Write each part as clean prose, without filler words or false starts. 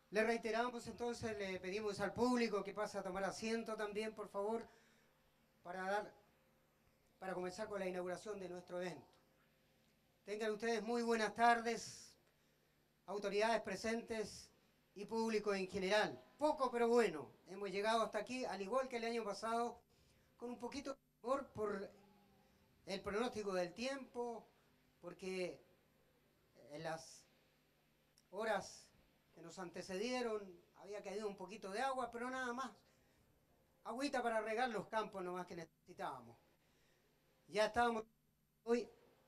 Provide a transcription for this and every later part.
Le reiteramos entonces, le pedimos al público que pase a tomar asiento también, por favor, para, para comenzar con la inauguración de nuestro evento. Tengan ustedes muy buenas tardes, autoridades presentes y público en general. Poco pero bueno, hemos llegado hasta aquí, al igual que el año pasado, con un poquito de temor por el pronóstico del tiempo, porque en las horas que nos antecedieron había caído un poquito de agua, pero nada más. Agüita para regar los campos nomás que necesitábamos. Ya estábamos hoy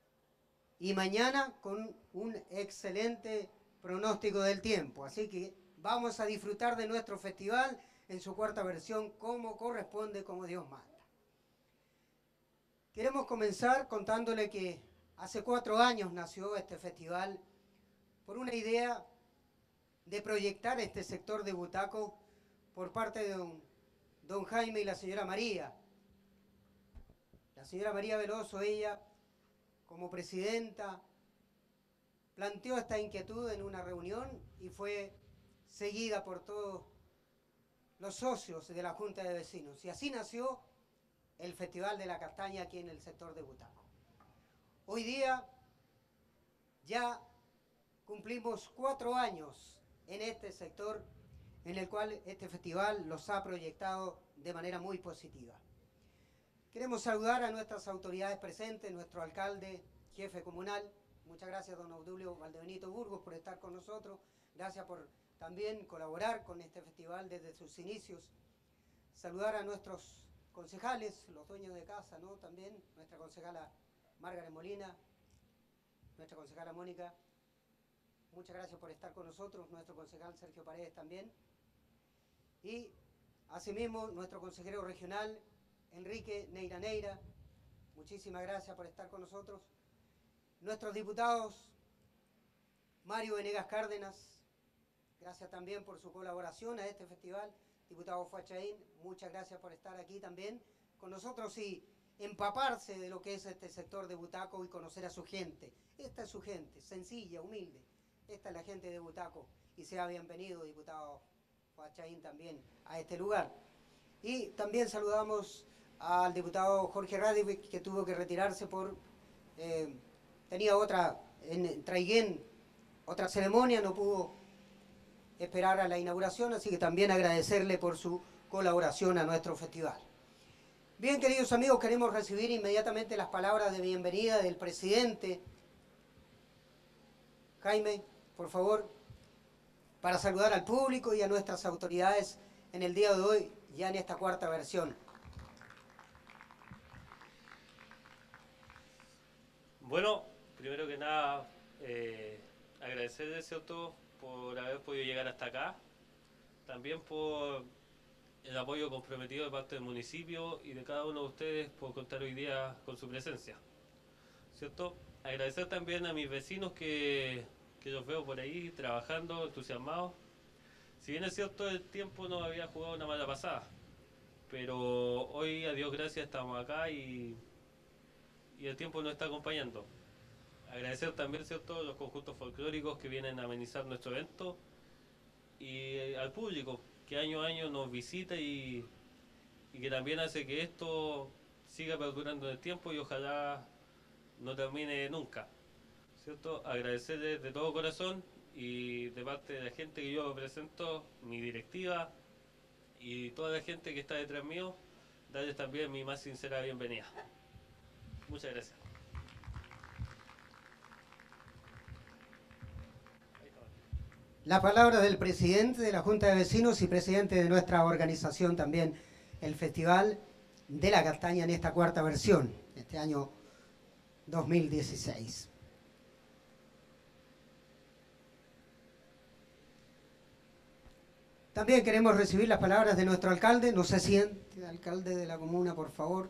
y mañana con un excelente pronóstico del tiempo. Así que vamos a disfrutar de nuestro festival en su cuarta versión como corresponde, como Dios manda. Queremos comenzar contándole que hace 4 años nació este festival por una idea de proyectar este sector de Butaco por parte de don Jaime y la señora María. La señora María Veloso, ella, como presidenta, planteó esta inquietud en una reunión y fue seguida por todos los socios de la Junta de Vecinos. Y así nació el Festival de la Castaña aquí en el sector de Butaco. Hoy día ya cumplimos 4 años en este sector en el cual este festival los ha proyectado de manera muy positiva. Queremos saludar a nuestras autoridades presentes, nuestro alcalde, jefe comunal. Muchas gracias, don Obdulio Valdebenito Burgos, por estar con nosotros. Gracias por también colaborar con este festival desde sus inicios. Saludar a nuestros concejales, los dueños de casa, ¿no? También nuestra concejala Margaret Molina, nuestra concejala Mónica. Muchas gracias por estar con nosotros. Nuestro concejal Sergio Paredes también. Y asimismo nuestro consejero regional Enrique Neira Neira, muchísimas gracias por estar con nosotros. Nuestros diputados Mario Venegas Cárdenas, gracias también por su colaboración a este festival. Diputado Fuachaín, muchas gracias por estar aquí también con nosotros y empaparse de lo que es este sector de Butaco y conocer a su gente. Esta es su gente, sencilla, humilde. Esta es la gente de Butaco y sea bienvenido, diputado Fuachaín, también a este lugar. Y también saludamos al diputado Jorge Radivich, que tuvo que retirarse por... tenía otra, en Traiguén, otra ceremonia, no pudo esperar a la inauguración, así que también agradecerle por su colaboración a nuestro festival. Bien, queridos amigos, queremos recibir inmediatamente las palabras de bienvenida del presidente. Jaime, por favor, para saludar al público y a nuestras autoridades en el día de hoy, ya en esta cuarta versión. Bueno, primero que nada, agradecerles, ¿cierto?, por haber podido llegar hasta acá, también por el apoyo comprometido de parte del municipio y de cada uno de ustedes por contar hoy día con su presencia, ¿cierto? Agradecer también a mis vecinos que los veo por ahí trabajando, entusiasmados. Si bien es cierto, el tiempo nos había jugado una mala pasada, pero hoy, a Dios gracias, estamos acá y el tiempo nos está acompañando. Agradecer también, ¿cierto?, los conjuntos folclóricos que vienen a amenizar nuestro evento y al público que año a año nos visita y que también hace que esto siga perdurando en el tiempo y ojalá no termine nunca, ¿cierto? Agradecerles de todo corazón y de parte de la gente que yo represento, mi directiva y toda la gente que está detrás mío, darles también mi más sincera bienvenida. Muchas gracias. La palabra del presidente de la Junta de Vecinos y presidente de nuestra organización también, el Festival de la Castaña en esta cuarta versión, este año 2016. También queremos recibir las palabras de nuestro alcalde. No se siente, alcalde de la comuna, por favor.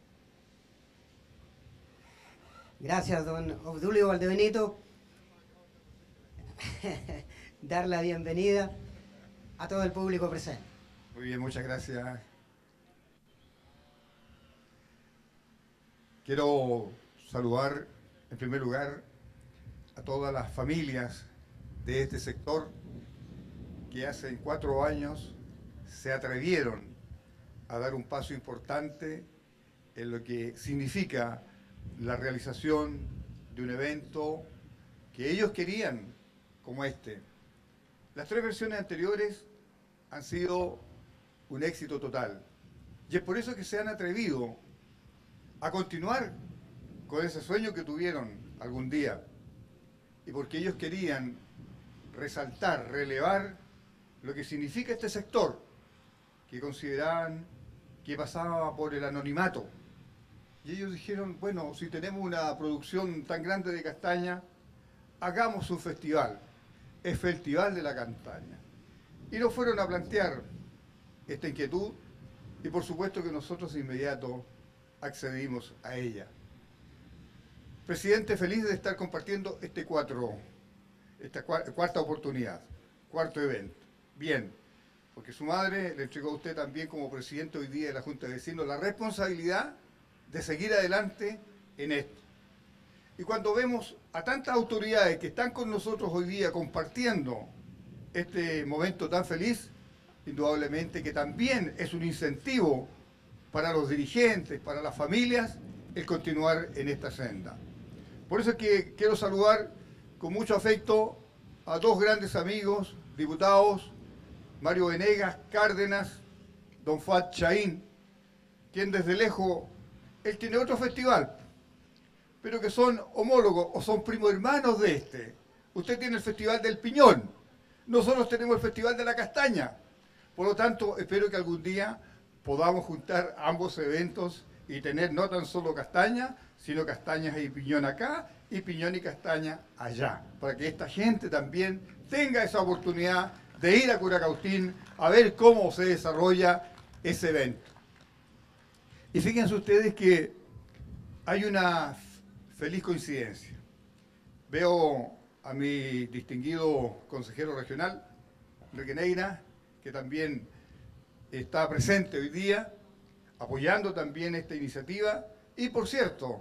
Gracias, don Obdulio Valdebenito. Dar la bienvenida a todo el público presente. Muy bien, muchas gracias. Quiero saludar en primer lugar a todas las familias de este sector que hace 4 años se atrevieron a dar un paso importante en lo que significa la realización de un evento que ellos querían como este. Las 3 versiones anteriores han sido un éxito total. Y es por eso que se han atrevido a continuar con ese sueño que tuvieron algún día. Y porque ellos querían resaltar, relevar lo que significa este sector, que consideraban que pasaba por el anonimato. Y ellos dijeron, bueno, si tenemos una producción tan grande de castaña, hagamos un festival, el Festival de la Castaña. Y nos fueron a plantear esta inquietud y por supuesto que nosotros de inmediato accedimos a ella. Presidente, feliz de estar compartiendo esta cuarta oportunidad, cuarto evento. Bien, porque su madre le entregó a usted también como presidente hoy día de la Junta de Vecinos la responsabilidad de seguir adelante en esto. Y cuando vemos a tantas autoridades que están con nosotros hoy día compartiendo este momento tan feliz, indudablemente que también es un incentivo para los dirigentes, para las familias, el continuar en esta senda. Por eso es que quiero saludar con mucho afecto a 2 grandes amigos, diputados, Mario Venegas Cárdenas, don Fuad Chaín, quien desde lejos, él tiene otro festival, pero que son homólogos o son primos hermanos de este. Usted tiene el Festival del Piñón, nosotros tenemos el Festival de la Castaña. Por lo tanto, espero que algún día podamos juntar ambos eventos y tener no tan solo castaña, sino castañas y piñón acá y piñón y castaña allá, para que esta gente también tenga esa oportunidad de ir a Curacautín a ver cómo se desarrolla ese evento. Y fíjense ustedes que hay una feliz coincidencia. Veo a mi distinguido consejero regional, Enrique Neira, que también está presente hoy día, apoyando también esta iniciativa. Y por cierto,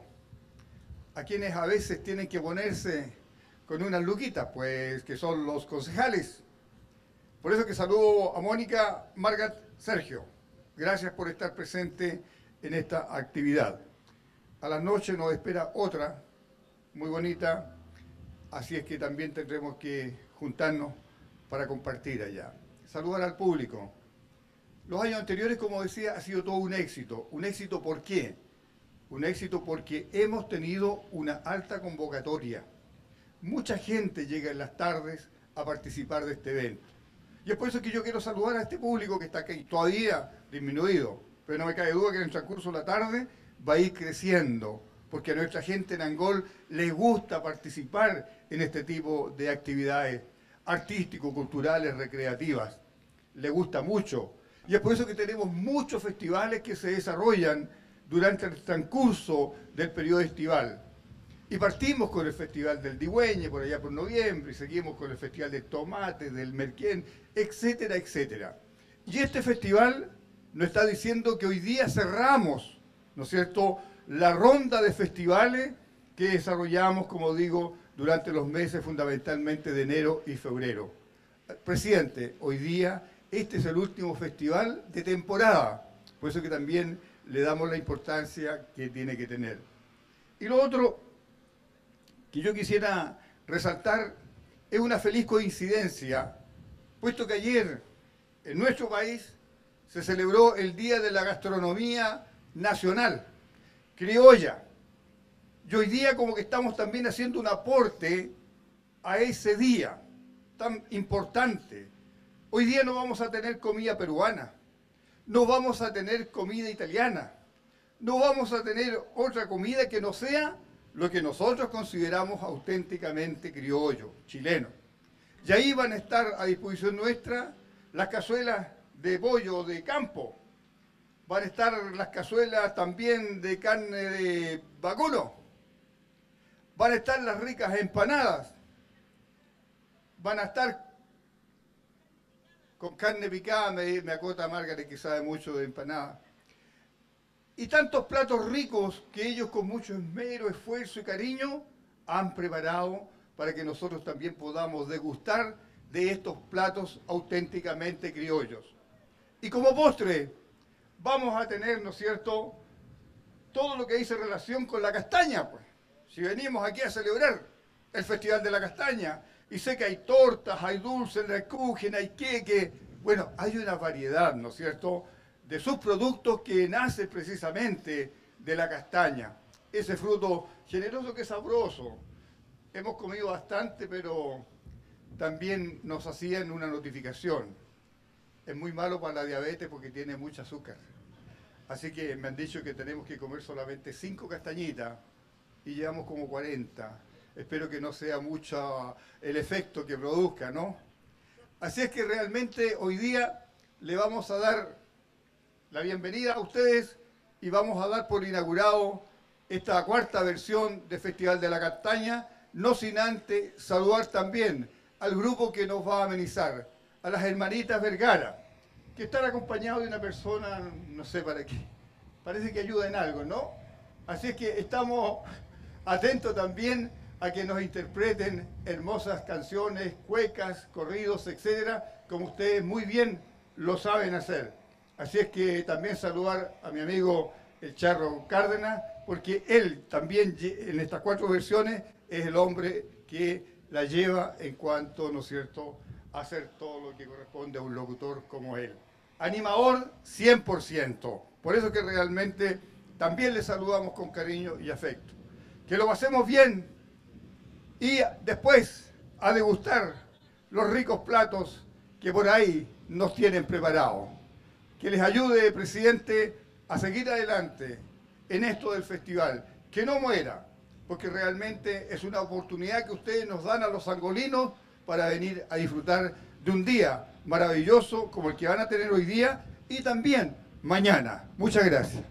a quienes a veces tienen que ponerse con unas luquitas, pues que son los concejales. Por eso que saludo a Mónica, Margat, Sergio. Gracias por estar presente en esta actividad. A la noche nos espera otra muy bonita, así es que también tendremos que juntarnos para compartir allá. Saludar al público. Los años anteriores, como decía, ha sido todo un éxito. ¿Un éxito por qué? Un éxito porque hemos tenido una alta convocatoria. Mucha gente llega en las tardes a participar de este evento. Y es por eso que yo quiero saludar a este público que está aquí, todavía disminuido, pero no me cabe duda que en el transcurso de la tarde va a ir creciendo, porque a nuestra gente en Angol les gusta participar en este tipo de actividades artístico-culturales, recreativas. Les gusta mucho. Y es por eso que tenemos muchos festivales que se desarrollan durante el transcurso del periodo estival. Y partimos con el Festival del Digüeñe, por allá por noviembre, y seguimos con el Festival del Tomate, del Merquén, etcétera, etcétera. Y este festival nos está diciendo que hoy día cerramos, ¿no es cierto?, la ronda de festivales que desarrollamos, como digo, durante los meses fundamentalmente de enero y febrero. Presidente, hoy día este es el último festival de temporada, por eso que también le damos la importancia que tiene que tener. Y lo otro que yo quisiera resaltar es una feliz coincidencia, puesto que ayer en nuestro país se celebró el Día de la Gastronomía Nacional, criolla. Y hoy día como que estamos también haciendo un aporte a ese día tan importante. Hoy día no vamos a tener comida peruana, no vamos a tener comida italiana, no vamos a tener otra comida que no sea lo que nosotros consideramos auténticamente criollo, chileno. Y ahí van a estar a disposición nuestra las cazuelas de pollo de campo, van a estar las cazuelas también de carne de vacuno, van a estar las ricas empanadas, van a estar con carne picada, me acota Margaret que sabe mucho de empanadas. Y tantos platos ricos que ellos con mucho esmero, esfuerzo y cariño han preparado para que nosotros también podamos degustar de estos platos auténticamente criollos. Y como postre, vamos a tener, ¿no es cierto?, todo lo que dice relación con la castaña, pues. Si venimos aquí a celebrar el Festival de la Castaña, y sé que hay tortas, hay dulces, hay kuchen, hay queque, bueno, hay una variedad, ¿no es cierto?, de sus productos que nace precisamente de la castaña. Ese fruto generoso que es sabroso. Hemos comido bastante, pero también nos hacían una notificación. Es muy malo para la diabetes porque tiene mucho azúcar. Así que me han dicho que tenemos que comer solamente 5 castañitas y llevamos como 40. Espero que no sea mucho el efecto que produzca, ¿no? Así es que realmente hoy día le vamos a dar la bienvenida a ustedes y vamos a dar por inaugurado esta 4ª versión del Festival de la Castaña, no sin antes saludar también al grupo que nos va a amenizar, a las hermanitas Vergara, que están acompañados de una persona, no sé para qué, parece que ayuda en algo, ¿no? Así es que estamos atentos también a que nos interpreten hermosas canciones, cuecas, corridos, etcétera, como ustedes muy bien lo saben hacer. Así es que también saludar a mi amigo el Charro Cárdenas, porque él también en estas 4 versiones es el hombre que la lleva en cuanto, ¿no es cierto?, a hacer todo lo que corresponde a un locutor como él. Animador 100%. Por eso que realmente también le saludamos con cariño y afecto. Que lo pasemos bien y después a degustar los ricos platos que por ahí nos tienen preparados. Que les ayude, presidente, a seguir adelante en esto del festival. Que no muera, porque realmente es una oportunidad que ustedes nos dan a los angolinos para venir a disfrutar de un día maravilloso como el que van a tener hoy día y también mañana. Muchas gracias.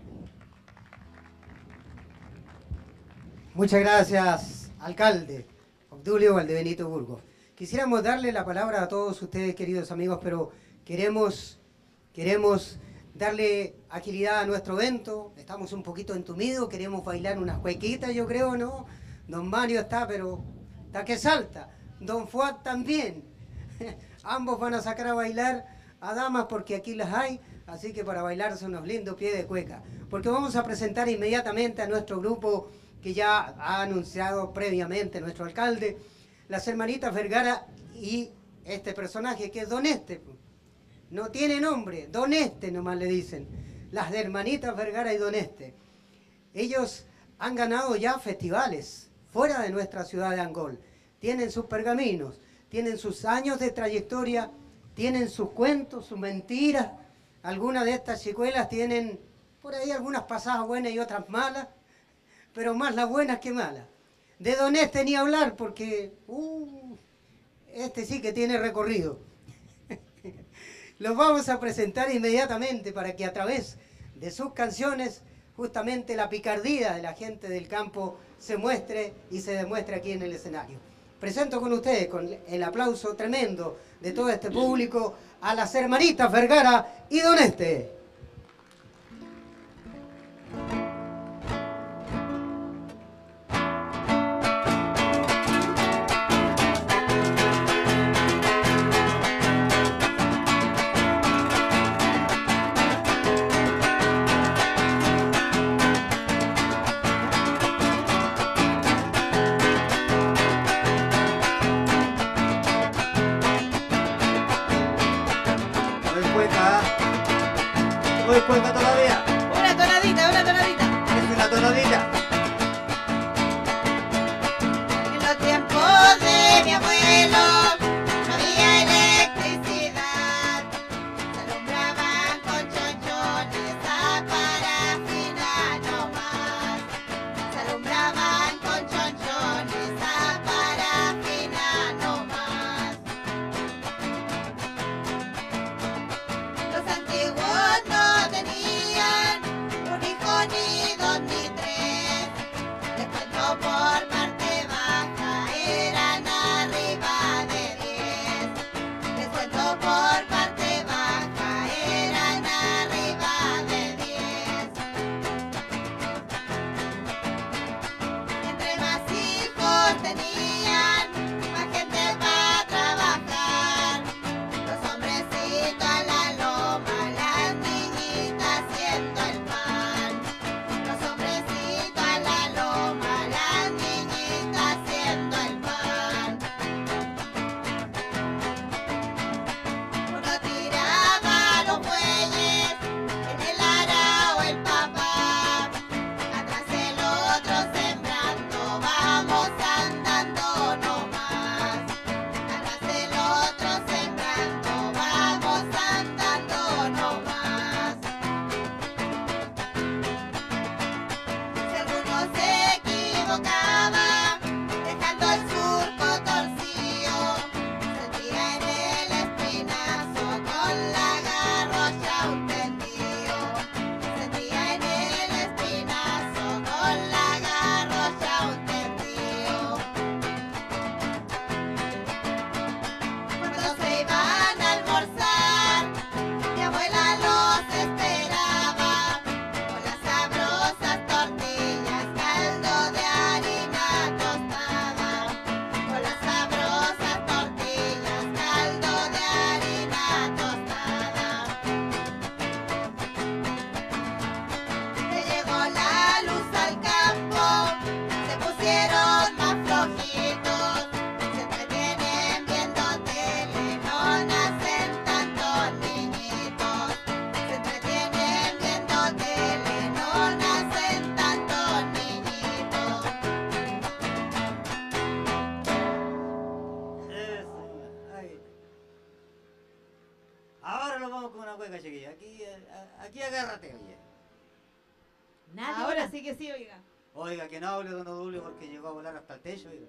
Muchas gracias, alcalde Obdulio Valdebenito Burgos. Quisiéramos darle la palabra a todos ustedes, queridos amigos, pero queremos darle agilidad a nuestro evento. Estamos un poquito entumidos, queremos bailar unas cuequitas, yo creo, ¿no? Don Mario está, pero está que salta. Don Fuad también. Ambos van a sacar a bailar a damas porque aquí las hay, así que para bailarse unos lindos pies de cueca. Porque vamos a presentar inmediatamente a nuestro grupo que ya ha anunciado previamente nuestro alcalde, las hermanitas Vergara y este personaje que es Don Este. No tiene nombre, Don Este nomás le dicen. Las hermanitas Vergara y Don Este. Ellos han ganado ya festivales fuera de nuestra ciudad de Angol. Tienen sus pergaminos, tienen sus años de trayectoria, tienen sus cuentos, sus mentiras. Algunas de estas chicuelas tienen por ahí algunas pasadas buenas y otras malas, pero más las buenas que malas. De Don Este ni hablar porque este sí que tiene recorrido. Los vamos a presentar inmediatamente para que a través de sus canciones justamente la picardía de la gente del campo se muestre y se demuestre aquí en el escenario. Presento con ustedes, con el aplauso tremendo de todo este público, a las hermanitas Vergara y Don Este. ¿No hay cueca todavía? Una tonadita, una tonadita. Es una tonadita. En los tiempos de mi abuelo no había electricidad. Se alumbraban con chonchones a parafina nomás. Se alumbraban con chonchones a parafina nomás. Los antiguos no tenían nos vamos con una cueca, chiquilla. Aquí agárrate, oye. Nadie Ahora habla. sí que sí, oiga. Oiga, que no hable don Odulio porque llegó a volar hasta el techo, oiga.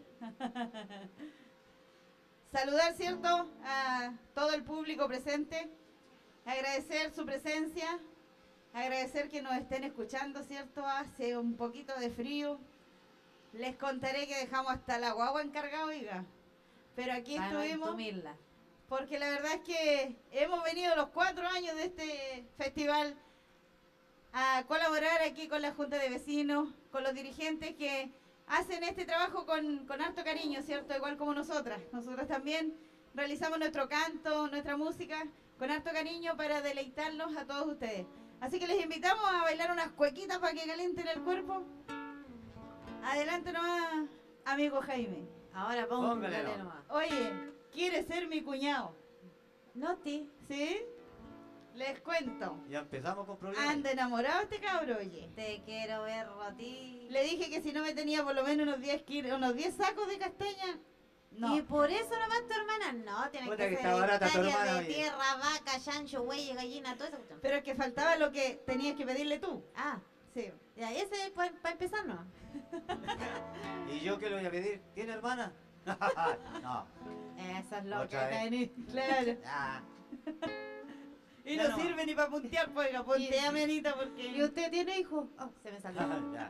Saludar, ¿cierto?, a todo el público presente, agradecer su presencia, agradecer que nos estén escuchando, ¿cierto? Hace un poquito de frío. Les contaré que dejamos hasta la guagua encargada, oiga. Pero aquí Para no estuvimos entumirla. porque la verdad es que hemos venido los 4 años de este festival a colaborar aquí con la Junta de Vecinos, con los dirigentes que hacen este trabajo con harto cariño, ¿cierto? Igual como nosotras. Nosotras también realizamos nuestro canto, nuestra música con harto cariño para deleitarlos a todos ustedes. Así que les invitamos a bailar unas cuequitas para que calienten el cuerpo. Adelante nomás, amigo Jaime. Ahora Póngale, póngale no. nomás. Oye, ¿quiere ser mi cuñado? Noti. ¿Sí? Les cuento. Ya empezamos con problemas. Anda enamorado este cabro, oye. Te quiero ver a ti. Le dije que si no me tenía por lo menos unos 10 sacos de castaña, no. Y por eso nomás tu hermana no, tiene Puta que que ser está barata tu hectáreas hermana, de oye. tierra, vaca, chancho, güey, gallina, todo eso. cuestión. Pero es que faltaba lo que tenías que pedirle tú. Ah, Sí. ya, ese para empezar no. ¿Y yo qué le voy a pedir? ¿Tiene hermana? No. Eso es lo Otra que vez. tenés. Claro. Ya. Y Ya no no. sirve ni para puntear, pues, oiga, punteame, Anita, ¿Y porque... usted tiene hijo? Oh, se me salió. Ya.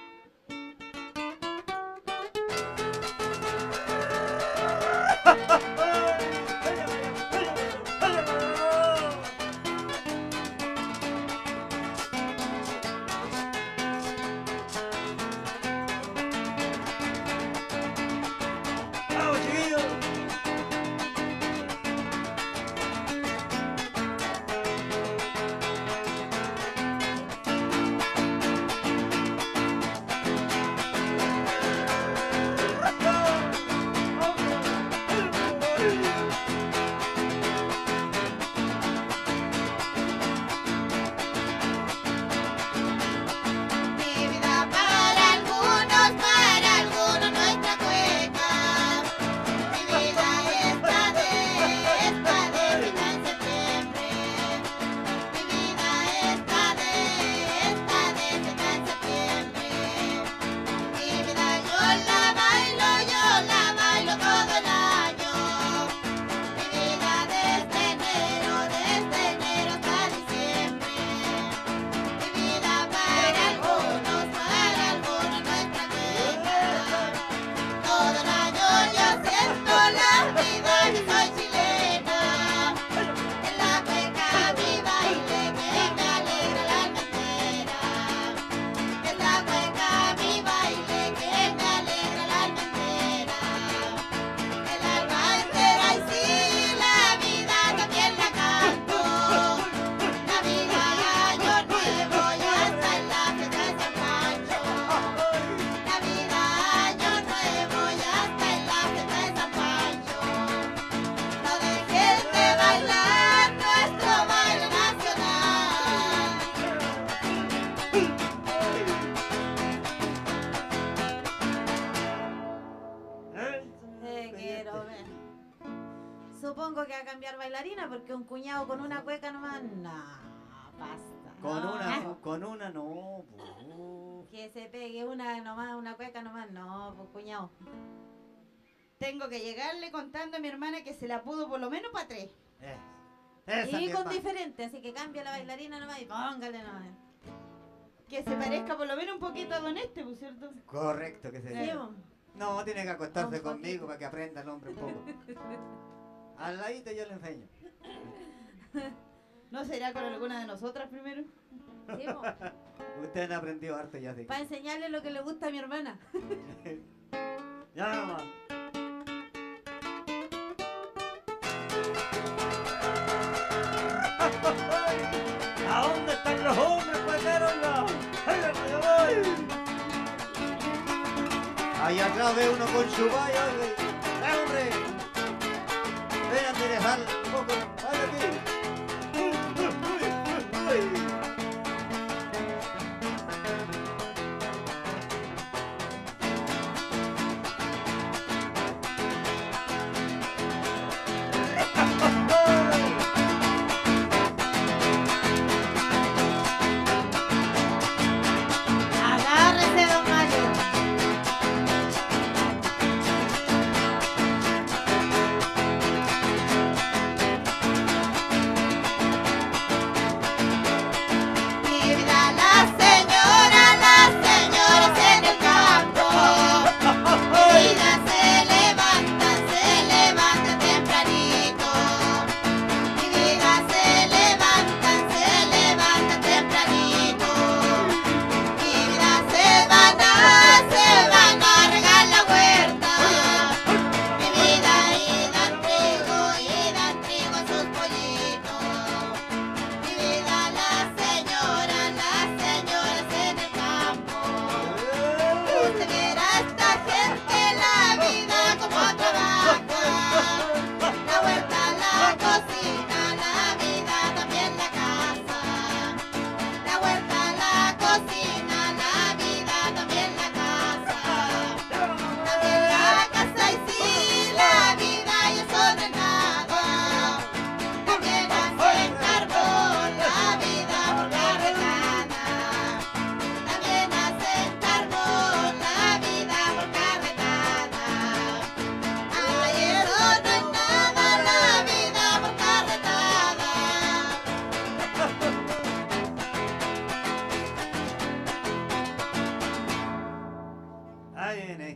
¡Vamos, chiquillos! Mi vida para algunos nuestra cueca. Mi vida esta de vida en septiembre. Mi vida esta de vida en septiembre. Mi vida yo la bailo todo el año. Mi vida desde enero hasta diciembre. Mi vida para algunos nuestra cueca. Todo el año yo siento la vida que soy chilena. En la cueca mi baile que me alegra el alma entera. En la cueca mi baile que me alegra el alma entera. El alma entera y sí, la vida también la canto. Navidad, Año Nuevo y hasta en la fiesta de San Pancho. Navidad, Año Nuevo y hasta en la fiesta de San Pancho. No dejes de bailar nuestro baile nacional. Te quiero ver. Supongo que va a cambiar bailarina porque un cuñado con una cueca nomás, no, basta. Con una no, po. Que se pegue una nomás, una cueca nomás, no, pues cuñado. Tengo que llegarle contando a mi hermana que se la pudo por lo menos para 3. Esa Y mi con hermana. diferente, así que cambia la bailarina nomás y póngale nomás. Que se parezca por lo menos un poquito a Don Este, ¿por cierto? Correcto que se Sí, diga. bo. No, tiene que acostarse Un conmigo poquito. para que aprenda el hombre un poco. Al ladito yo le enseño. ¿No será con alguna de nosotras primero? Sí, bo. Ustedes han aprendido harto ya de Para enseñarle lo que le gusta a mi hermana. Ya nomás. ¿A dónde están los hombres, cuequeros? Ahí atrás ve uno con su valla, hombre. Ven a enderezar un poco. Vaya aquí.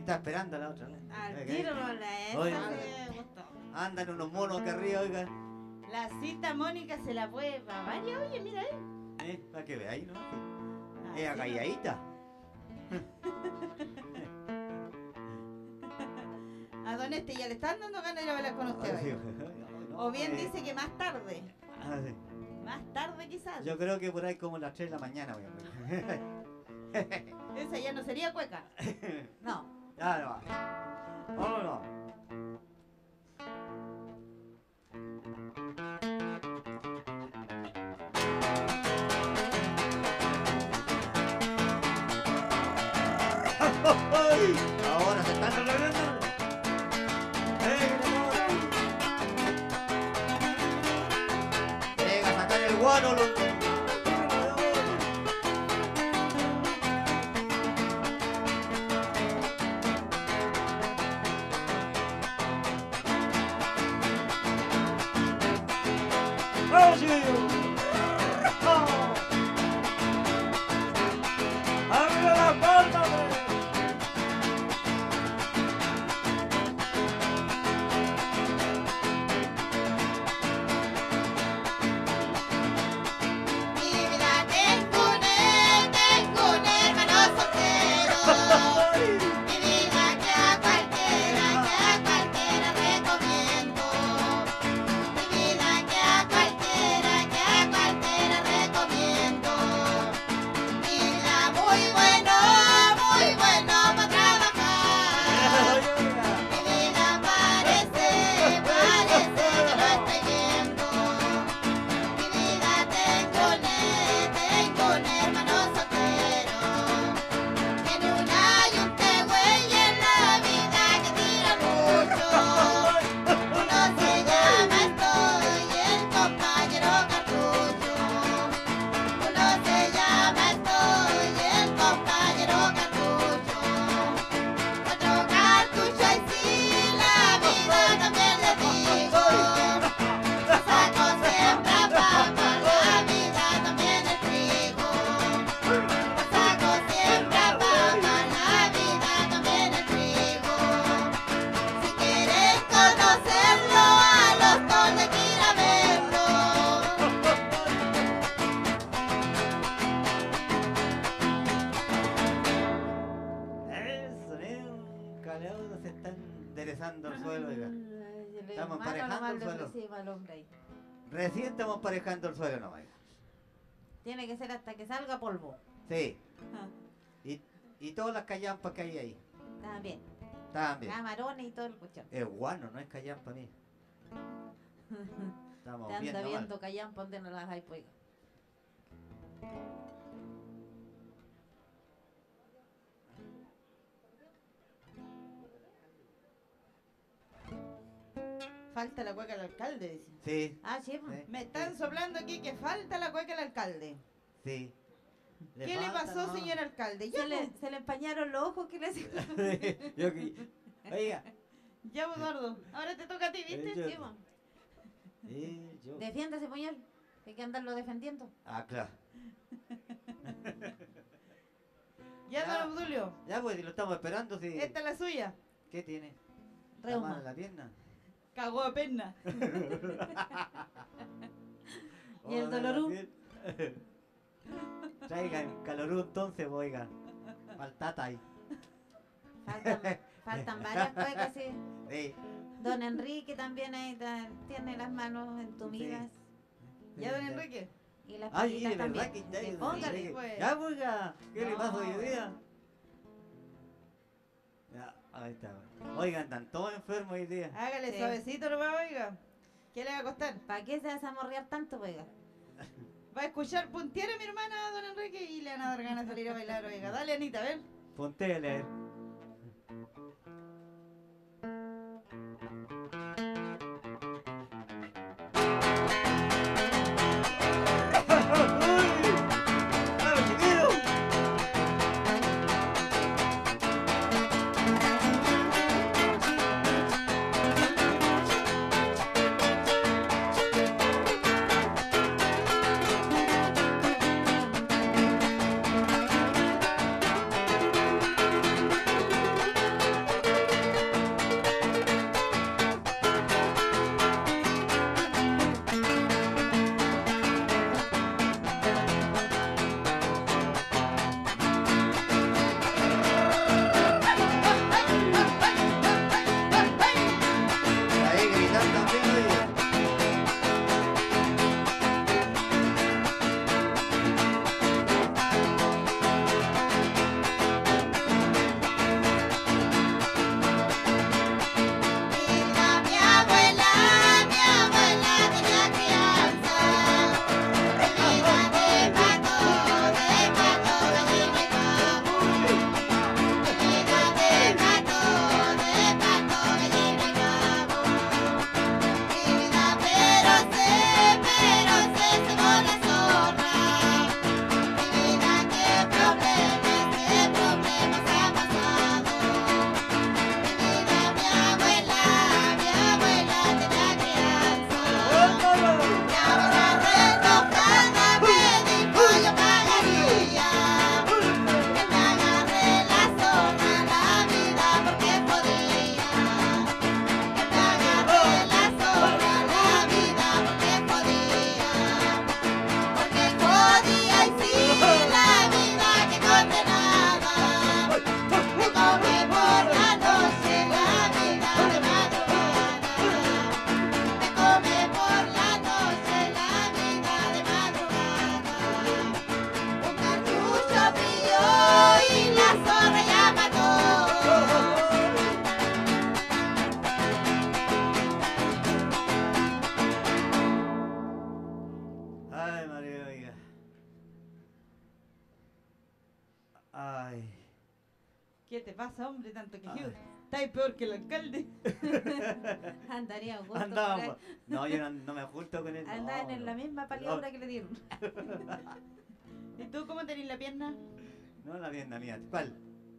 está esperando la otra. Al Ok. tiro la Oye. esa me gustó. Andan unos monos acá arriba, oiga. La cita Mónica se la puede para varias, oye, mira ahí. Para que veáis, ¿no? Así Es no. calladita. A don Este ya le están dando ganas de ir a bailar con usted hoy. O bien dice que más tarde. Ah, sí. Más tarde quizás. Yo creo que por ahí como las 3 de la mañana voy a ver. Esa ya no sería cueca. No. Ya no. Vámonos. Ahora se están arreglando. Llega a sacar el guano, loco. ¡Vamos, chiquillos! ¡Vamos! ¡Arriba las palmas! Mi vida tengo un hermano soltero. Mi vida que a cualquiera recomiendo. Mi vida que a cualquiera recomiendo. Mi vida muy bueno para trabajar. Mi vida parece que lo estoy viendo. Mi vida tengo un hermano soltero. Tiene una y un güey en la vida que tira mucho. Uno se llama Estoy y el compañero Cartucho. Uno se llama Estoy y el compañero Cartucho. Otro cartucho y sí, la vida también le digo. Saco siempre a papa, la vida también es trigo. Saco siempre a papa, la vida también es trigo. Si quieren conocerlo, a los dos de que ir a verlo. Eso, un caleudo se está enderezando el suelo, oiga. Estamos emparejando el suelo. Recién estamos emparejando el suelo, no, oiga. Tiene que ser hasta que salga polvo. Sí. Y todas las callampas que hay ahí. También. También. Camarones y todo el cuchón. Es guano, no es callampa ni. Estamos Te anda viendo mal. viendo callampa donde no las hay, pues. Falta la cueca del alcalde, dice. Sí, Ah, sí, pues. Sí. Me están soplando aquí que falta la cueca del alcalde. sí. ¿Qué le falta, pasó, ¿no? señor alcalde? Ya, Se le empañaron los ojos, ¿qué le hacía? Yo que- Oiga. ya, Eduardo. Ahora te toca a ti, ¿viste? Yo- Sí, pues. Yo. Defiéndase, puñal. Hay que andarlo defendiendo. Ah, claro. Ya, Ya. don Obdulio. Ya pues, si lo estamos esperando, si. Esta es la suya. ¿Qué tiene? ¿Está Reuma. mal en la pierna? Cagó a pena. ¿Y el Hola, dolorú? la piel. Traigan calorú entonces, pues, oiga. Paltata ahí. Faltan varias cuecas, sí. Sí. Don Enrique también ahí tiene las manos entumidas. Ya, don Enrique. Y las Ay, patitas de verdad también. que está ahí. Póngale, Enrique. pues. Ya, oiga. ¿Qué le No, pasa hoy pues. día? Ya, ahí está. Oigan, están todos enfermos hoy día. Hágale Sí. suavecito nomás, oiga. ¿Qué le va a costar? ¿Para qué se va a zamorrear tanto, oiga? Va a escuchar puntiera a mi hermana, don Enrique, y le van a dar ganas de salir a bailar, oiga. Dale, Anita, a ver. Pontéle. Ay. ¿Qué te pasa, hombre? Tanto que Ay. Estás peor que el alcalde. Andaría justo Andábamos. por ahí. No, yo no me junto con él. no, Andaban en no. la misma paliabra que le dieron. ¿Y tú cómo tenés la pierna? No, la pierna mía. ¿Cuál?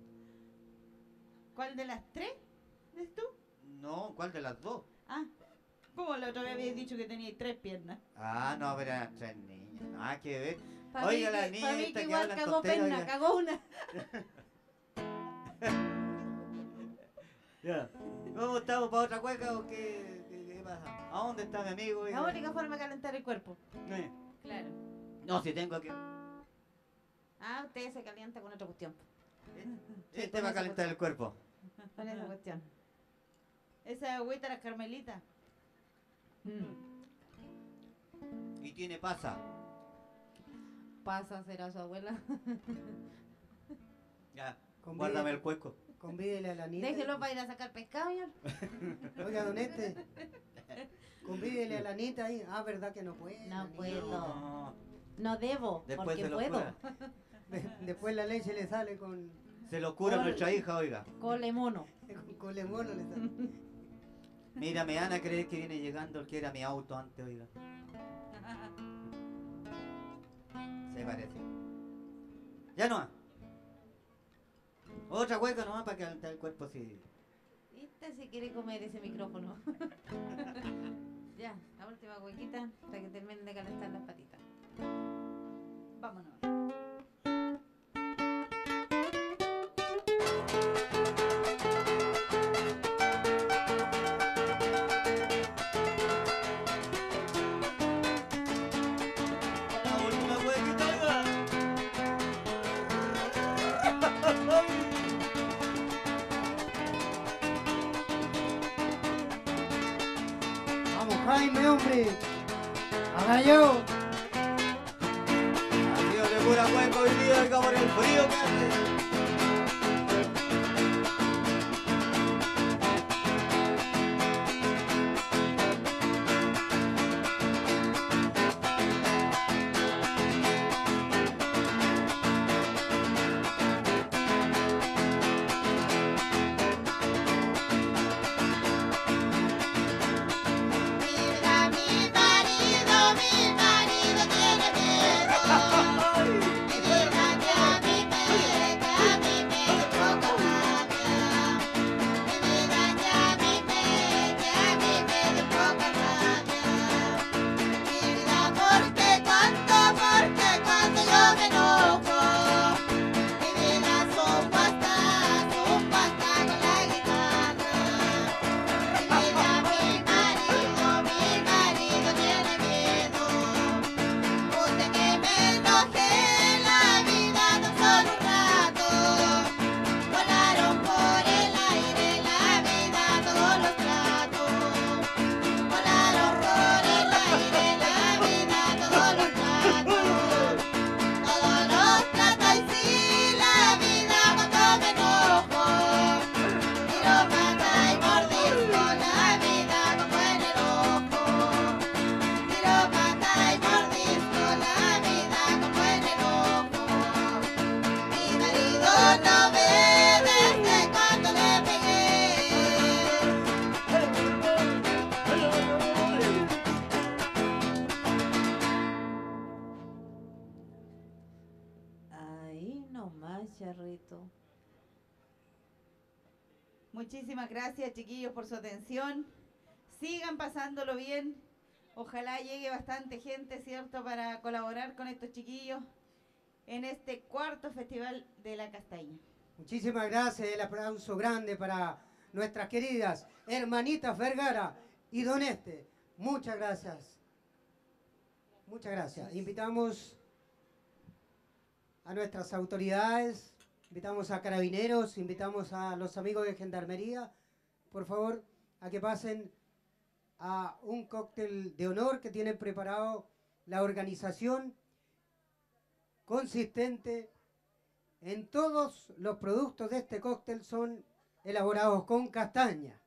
¿Cuál de las tres? ¿Es tú? No, ¿cuál de las dos? Ah, ¿cómo la otra vez habías dicho que tenías 3 piernas? Ah, no, pero eran 3 niñas. Nada que ver. Pa' Oiga, mí la que- niña pa' mí esta que que igual hablan cagó tonteras, pena, oiga. cagó una. Ya. ¿Cómo estamos para otra cueca o qué pasa? ¿A dónde está mi amigo? La única forma de calentar el cuerpo. Claro. No, si tengo aquí. Ah, usted se calienta con otra cuestión. Este va a calentar el cuerpo. Con esa cuestión. Esa agüita, la Carmelita. Y tiene pasa. Pasa, será su abuela. Ya. Convídele- Guárdame el cueco. Convídele a la nieta. Déjelo para ir a sacar pescado, señor. Oiga, don Este, convídele a la Anita ahí. Ah, ¿verdad que no puede? No la nieta? puedo. No. No debo, Después porque se lo puedo. cura. Después la leche le sale con Se lo cura Col- nuestra hija, oiga. Cole mono. colemono le sale. Mira, me van a creer que viene llegando el que era mi auto antes, oiga. Se parece. Ya no. Otra hueca nomás para calentar el cuerpo así. Este se quiere comer ese micrófono. Ya, la última huequita para que terminen de calentar las patitas. Vámonos. La última huequita, oiga. Vamos, Jaime, hombre. Haga yo. Ha sido de pura hueca hoy día, oiga, por el frío que hace. Mira, mi marido tiene miedo. Mi vida que a mí me dio poca rabia. Mi vida que a mí me dio poca rabia. Mi vida porque cuando yo me enojo, mi vida son pastas con la guitarra. Mi marido tiene miedo. Usted que me enoje la vida tan solo un rato. Volaron por el aire la vida todos los tratos. Volaron por el aire la vida todos los tratos. Todos los tratos y sí la vida cuando me enojo. Tiro pata y mordisco la vida como en el ojo. Tiro pata y mordisco la vida como en el ojo. Mi marido no ve desde cuando le pegué. Ahí nomás, charrito. Muchísimas gracias, chiquillos, por su atención. Sigan pasándolo bien. Ojalá llegue bastante gente, ¿cierto?, para colaborar con estos chiquillos en este cuarto Festival de la Castaña. Muchísimas gracias. El aplauso grande para nuestras queridas hermanitas Vergara y Don Este. Muchas gracias. Muchas gracias. Invitamos a nuestras autoridades, invitamos a carabineros, invitamos a los amigos de Gendarmería, por favor, a que pasen a un cóctel de honor que tiene preparado la organización, consistente en todos los productos de este cóctel son elaborados con castaña.